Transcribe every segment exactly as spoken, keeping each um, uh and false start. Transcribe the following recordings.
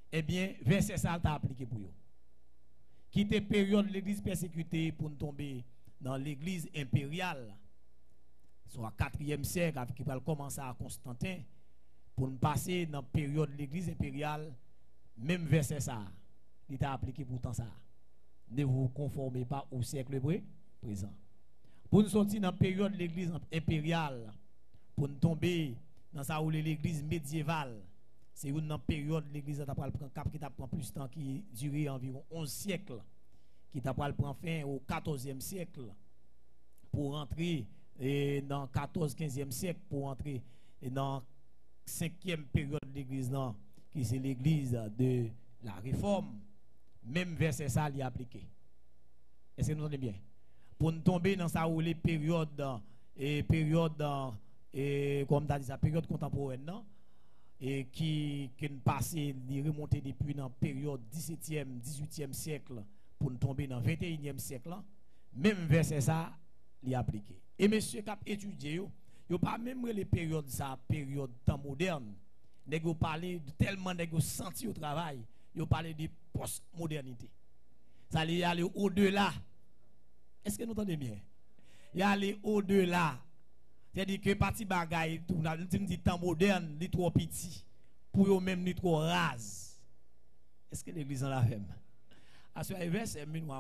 eh bien, verset ça t'a appliqué pour eux. Quitter période l'église persécutée pour nous tomber dans l'église impériale, soit quatrième siècle, qui va commencer à Constantin, pour nous passer dans la période de l'église impériale, même verset ça, il t'a appliqué pourtant ça. Ne vous conformez pas au siècle présent. Pour nous sortir dans la période de l'église impériale, pour nous tomber dans ça où l'église médiévale, c'est une période de l'église qui prend plus de temps, qui durait environ onze siècles, qui prend fin au quatorzième siècle, pour rentrer et dans quatorze quinzième siècle, pour entrer dans la cinquième période de l'église, qui c'est l'église de la réforme. Même verset ça est appliqué. Est-ce que nous entendez bien? Pour nous tomber dans ça où les périodes et périodes et comme tu as dit ça, période contemporaine non? Et qui qui nous passé remonter depuis dans la période dix-septième dix-huitième siècle pour nous tomber dans le vingt et unième siècle là, même verset ça est appliqué. Et monsieur qui a étudié yo, yo pas même les périodes ça période temps moderne. Nèg yo parler tellement nèg yo senti au travail, yo parler de post-modernité. Ça allait aller au-delà. Est-ce que nous entendez bien? Il aller au-delà. C'est-à-dire que parti bagaille tout nous dit temps moderne, li trop petit pour eux même ni trop rase. Est-ce que l'église en la fait? À ce verset minois.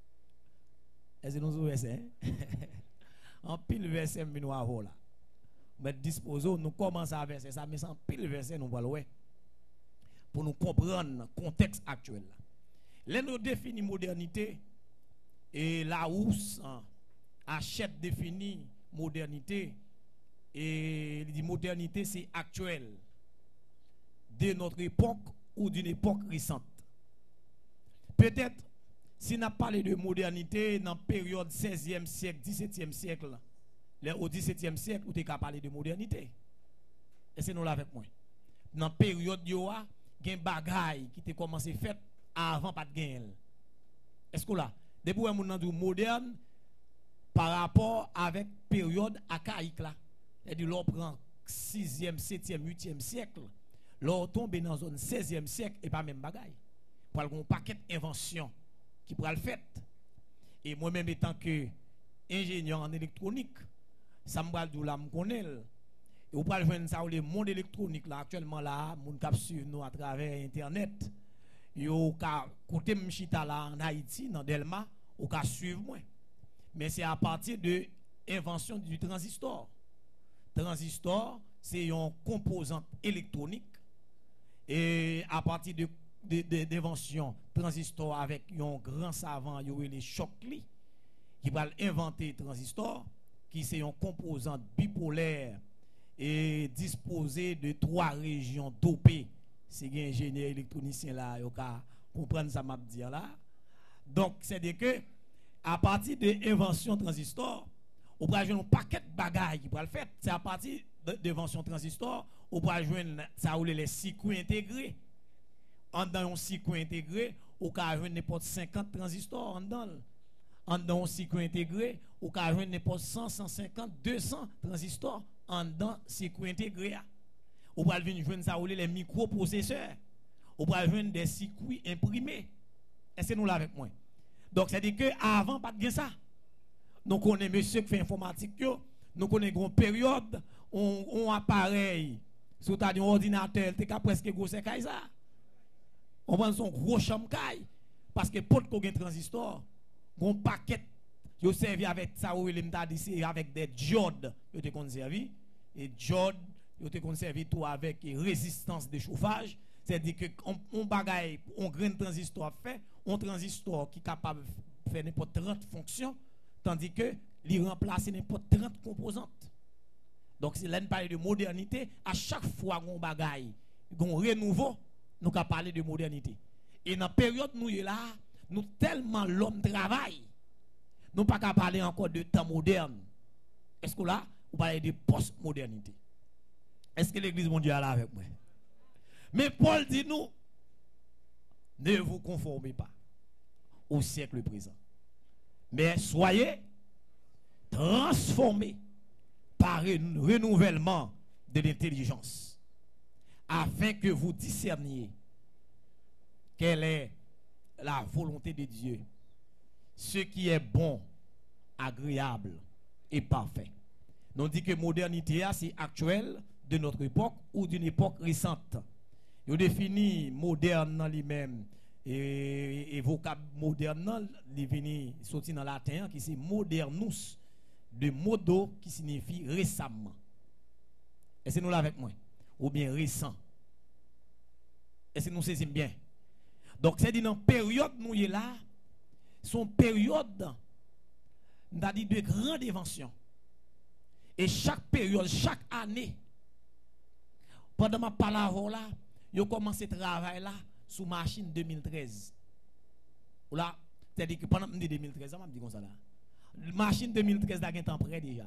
Est-ce que nous verset? En pile verset minois là. Mais disposons nous commençons à verser ça mais sans pile verset nous va ouais. Pour nous comprendre le contexte actuel. Là nous définit modernité et la housse achète définit modernité et il dit modernité c'est actuel de notre époque ou d'une époque récente. Peut-être si on a parlé de modernité dans la période seizième siècle, dix-septième siècle, au dix-septième siècle, où tu as parlé de modernité. Et c'est nous là avec moi. Dans la période il y a des bagailles qui ont commencé à faire avant pas de gain. Est-ce que là, depuis on a dit moderne par rapport avec période archaïque là, c'est-à-dire l'on prend sixième, septième, huitième siècle, l'on tombe dans zone seizième siècle et pas même bagaille. Pour un paquet d'inventions qui pourra le faire. Et moi-même étant que ingénieur en électronique, ça me parle de là me connaît. Et vous pouvez voir ça le monde électronique là actuellement là, mon cap suivre nous à travers internet. Yo ka côté m'chita là en Haïti dans Delma, ou ka suivre moi. Mais c'est à partir de l'invention du transistor. Transistor, c'est une composante électronique. Et à partir de d'invention transistor avec un grand savant, il y a les Shockley, qui va inventer transistor, qui c'est une composante bipolaire et disposée de trois régions dopées. C'est un ingénieur électronicien là, il va comprendre ça m'a dire là. Donc c'est que à partir de l'invention transistor, on va jouer un paquet de bagages qui va le faire. C'est à partir de l'invention transistor, on va jouer ça ou les circuits intégrés. En dans un circuit intégré, on peut jouer n'importe cinquante transistors en dedans. En dans un circuit intégré, on peut jouer n'importe cent, cent cinquante, deux cents transistors en dedans circuit intégré. On peut jouer ça ou les microprocesseurs. On peut jouer des circuits imprimés. Est-ce que nous l'avons avec moi? Donc, c'est-à-dire qu'avant, pas de ça. Nous connaissons monsieur qui fait informatique, nous connaissons une période, on appareil, sur un ordinateur, tu as presque gros c'est ça. On prend son gros chambre parce que pour qu'on ait un transistor, un paquet, yo servi avec ça ou il m'a dit avec des diodes, yo te conservé et diodes, yo te conservé tout avec résistance de chauffage, c'est-à-dire que on bagaille, on grain transistor fait, un transistor qui est capable de faire n'importe trente fonctions, tandis que il remplace n'importe trente composantes. Donc si l'on parle de modernité, à chaque fois qu'on bagaille, qu'on renouveau, nous avons parlé de modernité. Et dans la période où nous sommes là, nous tellement l'homme travaille, nous ne pouvons pas parler encore de temps moderne. Est-ce que là, vous parlez de post-modernité? Est-ce que l'Église mondiale est là avec moi? Mais Paul dit nous, ne vous conformez pas au siècle présent, mais soyez transformés par un renouvellement de l'intelligence, afin que vous discerniez quelle est la volonté de Dieu, ce qui est bon, agréable et parfait. Nous dit que modernité, c'est actuel de notre époque ou d'une époque récente. Il définit moderne dans lui-même et, et vocable moderne, il vient sorti dans latin qui c'est modernus, de modo qui signifie récemment. Est-ce que nous l'avons avec moi? Ou bien récent. Est-ce que nous saisissons bien? Donc, c'est dit dans la période nous y est là, son période dit de grande invention. Et chaque période, chaque année, pendant ma parole là, je commencé à travailler là sous machine deux mille treize. Ou là, c'est-à-dire que pendant deux mille treize, je me dis comme ça là. Machine deux mille treize, là, il y a un temps près déjà.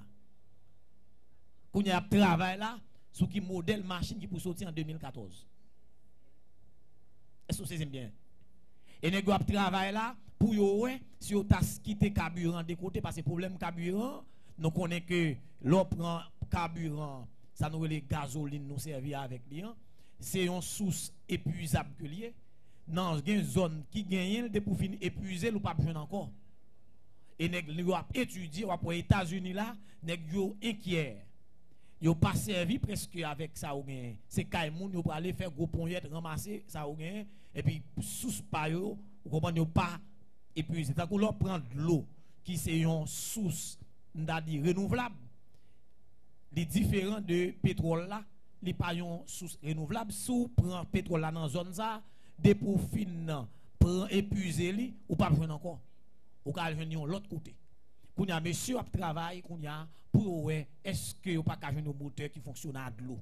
Quand il y a travail là, sur qui modèle machine qui peut sortir en deux mille quatorze. Est-ce que c'est bien? Et nous avons travaillé là pour yo si on t'a quitté carburant de côté parce que problème carburant, nous connaissons que l'on prend carburant, ça nous les gasoline nous servir avec lui. C'est une source épuisable que lié. Dans une zone qui gagne de pour finir épuisé ou pas besoin encore. Et nous avons étudié pour les États-Unis là, nous avons inquiet. Yo pas servi presque avec ça ou gain. C'est Kaimoun yo pour aller faire gros ponette ramasser ça ou gain et puis sous pa yo, vous comprenez yo pas épuisé. Tant qu'on leur prend de l'eau qui c'est une source d'adi renouvelable. Les différents de pétrole là, les pas une source renouvelable, sous prend pétrole là dans zone ça, des pour fin prend épuisé li ou pas besoin encore. Ou ka venir l'autre côté. Qu'on y a monsieur a travail qu'on y a pour ouais est-ce que vous pas qu'à joindre un moteur qui fonctionne à de l'eau.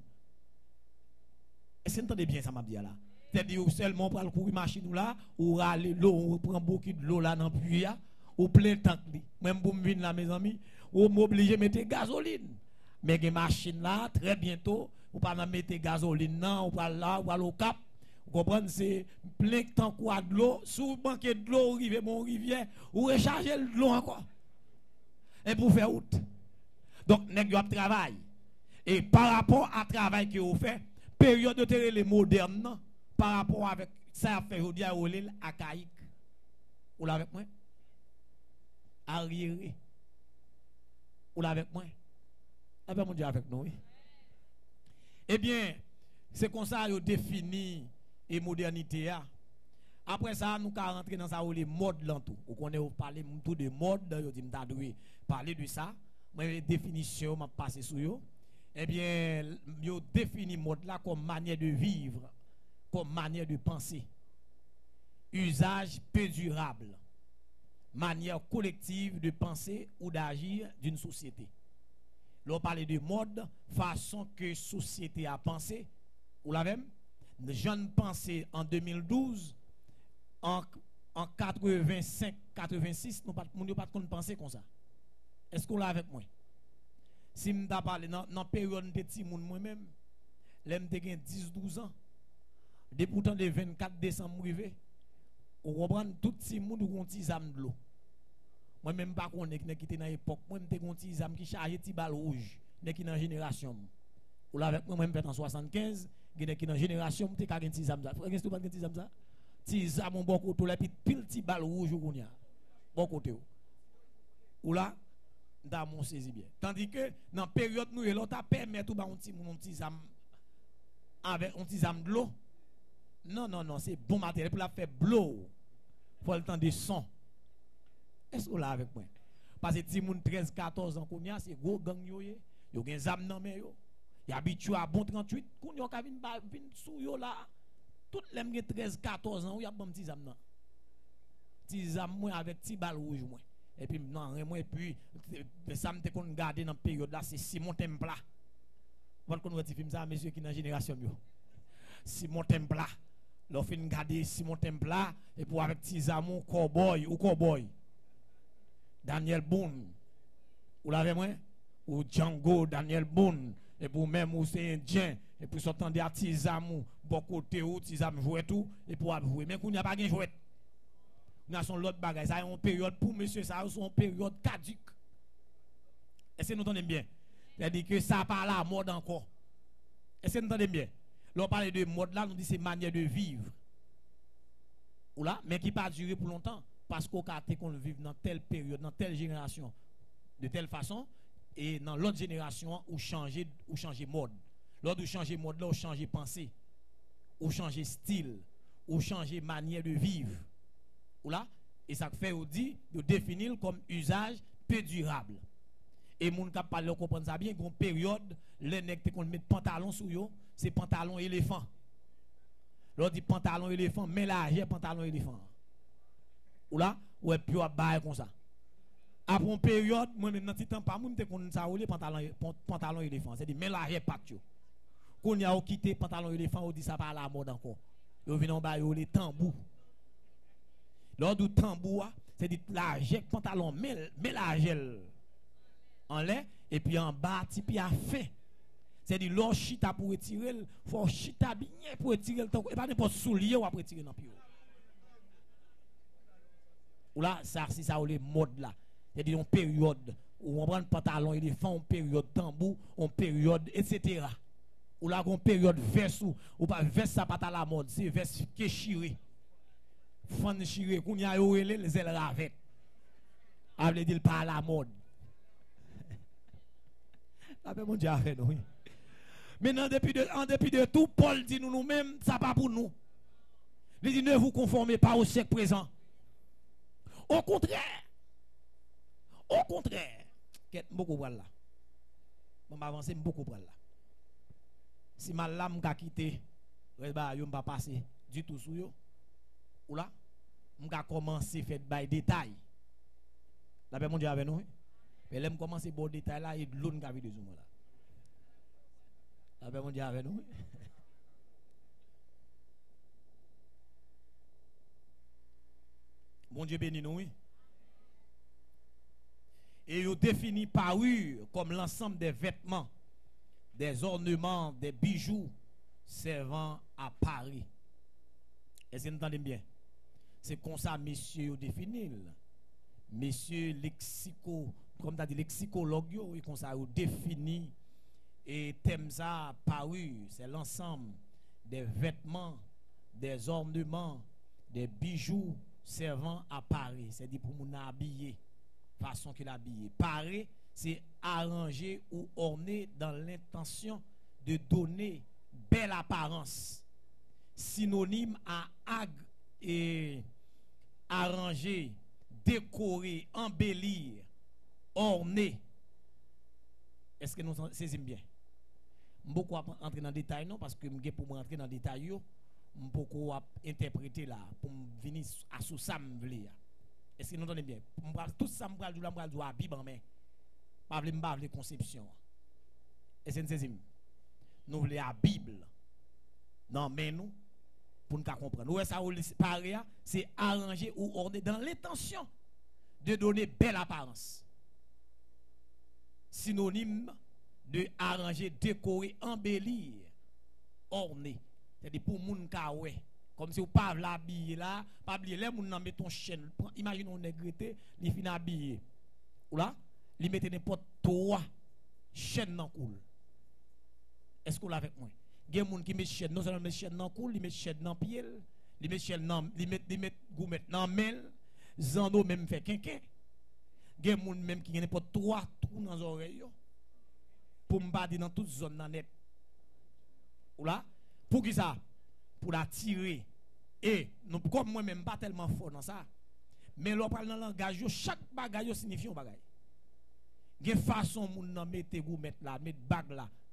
Est-ce que vous entendez bien ça m'a dit là? C'est-à-dire seulement pour le courir machine là ou râler l'eau ou prend beaucoup de l'eau là dans puits ou plein tank li. Même pour me venir là mes amis, ou m'obligé mettre gasoline. Mais les machines là très bientôt ou pas mettre gasoline non ou pas là ou au cap. Vous comprenez, c'est plein tank quoi de l'eau, sous banquet de l'eau rivière mon rivière ou recharger de l'eau encore. Et pour faire route. Donc, nous avons travail. Et par rapport à travail que vous faites, période de terre les modernes, par rapport avec ça, fait aujourd'hui à l'île archaïque. Vous l'avez avec moi? Arriéré. Vous l'avez avec moi? Eh bien, mon Dieu, avec nous. Oui. Eh bien, c'est comme ça que vous définissez la modernité. Après ça, nous allons rentrer dans ça, les modes là tout. Vous connaissez, vous parlez tout de mode, vous dites, vous parler de ça. Moi, définition, m'a passé sur yo. Eh bien, yo définit mode là comme manière de vivre, comme manière de penser. Usage peu durable. Manière collective de penser ou d'agir d'une société. L'on parle de mode, façon que société a pensé. Ou la même? Jeune pensée en deux mille douze, en, en quatre-vingt-cinq quatre-vingt-six, nous ne pas de penser comme ça. Est-ce qu'on l'a avec moi? Si je parle dans la période de petit monde moi-même, j'ai dix douze ans, depuis pourtant le vingt-quatre décembre, on comprend tout petit monde qui ont des âmes de l'eau. Moi-même, pas qu'on est qui était dans l'époque, moi, j'ai des âmes qui chargent des balles rouges, qui dans la génération. Ou là, avec moi-même, en soixante-quinze, qui dans la génération, je suis des âmes. Est-ce que tu as des âmes? Des âmes, bon côté, puis pile petit balle rouge, bon côté. Ou là, dans mon saisi bien. Tandis que dans la période nous et l'autre permet tout un petit mon petit âme avec un petit âme de l'eau. Non non non, c'est bon matériel pour la faire blow. Faut le temps de son. Est-ce que là avec moi? Parce que petit monde treize quatorze ans qu'on y a, c'est gros gang yo yé. Yo gen âme nan men yo. Y habitué à bon trente-huit, qu'on yo ka vinn vinn sou yo là. Tout l'aime gen treize quatorze ans, ou y a bon petit âme nan. Petit âme moi avec petit balle rouge moi. Et puis, non, et puis, ça me qu'on garder dans la période là, c'est Simon Templa. Vous connaissez ce film ça, monsieur qui est dans la génération. Simon Templa. L'on fait garder Simon Templa, et pour avec Tizamou, Cowboy ou Cowboy. Daniel Boone. Vous l'avez moi? Ou Django, Daniel Boone. Et pour même, ou c'est Indien. Et puis, s'entendre à Tizamou, bon côté ou Tizamou jouer tout, et pour jouer. Mais qu'on n'y a pas de jouet. Nous avons l'autre bagage, ça a une période pour monsieur, ça a une période caduque. Est-ce que nous entendons bien? C'est-à-dire que ça n'a pas la mode encore. Est-ce que nous entendons bien? Lorsqu'on parle de mode là, nous dit c'est manière de vivre. ou là, mais qui pas durer pour longtemps parce qu'on a qu'on vit dans telle période, dans telle génération, de telle façon, et dans l'autre génération, ou changer, ou changer mode. L'autre ou changer mode, là, ou changer pensée, ou changer style, ou changer manière de vivre, ou là, et ça fait ou dit de définir comme usage peu durable. Et moun qui parle comprendre ça bien, une période, les nèg qu'on met pantalon sur yo, c'est pantalon éléphant. L'autre dit pantalon éléphant, mais là j'ai pantalon éléphant. Ou là, ou est puis bail comme ça. Après une période, moi dans petit temps pas moi me connait ça ou pantalon pantalon éléphant, c'est dit mais là j'ai pas yo. Qu'on y a quitté pantalon éléphant, on dit ça pas à la mode encore. Yo vinn en bail les tambours. Lors du tambour, c'est dit la j'ai pantalon mais mais la gel en l'air et puis en bas tipi à fin. C'est dit l'or chita pour retirer, faut chita bien pour retirer et pas n'importe soulier ou après retirer dans pied. Ou là ça c'est ça ou les modes là. C'est dit une période où on prend pantalon éléphant, une période tambour, une période et cetera. Ou là une période veste ou pas veste ça pas à la mode, c'est veste qui chiré. Fan chiré qu'on y a eu les ailes ravet. A veut dire pas à la mode. La paix mon Dieu a fait nous. Maintenant, depuis de, en dépit de tout, Paul dit nous nous-mêmes, ça pas pour nous. Il dit ne vous conformez pas au siècle présent. Au contraire, au contraire, qu'est beaucoup pour là. On va avancer beaucoup pour là. Si ma lame a quitté, je ne vais pas passer du tout sur yo. Ou là, je vais commencer à faire des détails. La paix mon Dieu avec nous. Mais là, je commence à faire des détails là et de l'eau qui a vu de zoom là. La paix mon Dieu avec nous. Mon Dieu béni nous. Et il définit parure comme l'ensemble des vêtements, des ornements, des bijoux servant à parer. Est-ce que vous entendez bien? C'est comme ça, messieurs, définit. Messieurs, lexico, comme tu as dit, lexicologue, ils comme ça, définit. Et thème ça, parure, c'est l'ensemble des vêtements, des ornements, des bijoux servant à parer. C'est-à-dire pour nous habiller, façon qu'il habille. Parer, c'est arranger ou orner dans l'intention de donner belle apparence. Synonyme à ag et arranger, décorer, embellir, orner. Est-ce que nous saisissons bien? Beaucoup à entrer dans le détail non parce que pour me rentrer dans le détail yo, beaucoup à interpréter là pour venir à sous ça me vle. Est-ce que nous entendez bien? Tout ça me pral la me pral à Bible en main. Pas vle me pas vle conception. Est-ce que nous saisissons? Nous voulons la Bible. Non mais nous pour nous comprendre. Ouais ça pareil c'est arranger ou orner dans l'intention de donner belle apparence. Synonyme de arranger, décorer, embellir, orner. C'est-à-dire pour moun ka ouais. Comme si vous pas l'habiller là, pas oublier les moun nan met ton chaîne. Imagine on négrité, li fin habillé. Ou là, li mette n'importe trois chaîne nan cool. Est-ce que vous avec moi? Gen moun qui met chaîne, non seulement met chaîne nan cool, li met chaîne nan pied, li met chaîne nan, li met li met goumet nan main, zando même fait quinquin. Gen moun même qui gen n'importe trois trous dans les oreilles yo. Pour m'badi dans toute zone nan net. Ou là, pour qui ça? Pour la tirer. Et nous comme moi même pas tellement fort dans ça. Mais l'on parle dans le langage yo, chaque bagage yo signifie un bagage. Gen façon moun nan mette goumet là, mette bag là,